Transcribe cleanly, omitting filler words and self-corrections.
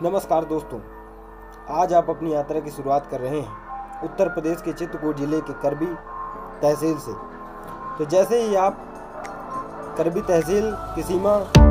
नमस्कार दोस्तों, आज आप अपनी यात्रा की शुरुआत कर रहे हैं उत्तर प्रदेश के चित्रकूट जिले के करबी तहसील से। तो जैसे ही आप करबी तहसील की सीमा